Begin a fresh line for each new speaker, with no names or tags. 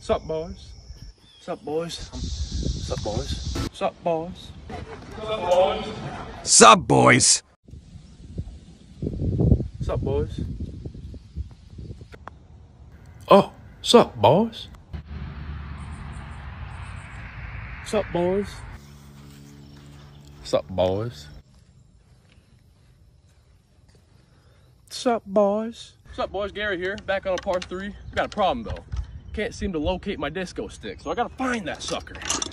Sup, boys? Sup, boys? Sup, boys? Sup, boys? Sup, boys?
Sup, boys?
Sup, boys? Oh, sup, boys? Sup, boys? Sup, boys? Sup, boys? Sup, boys? Gary here, back on a par 3. Got a problem though. Can't seem to locate my disco stick, so I gotta find that sucker.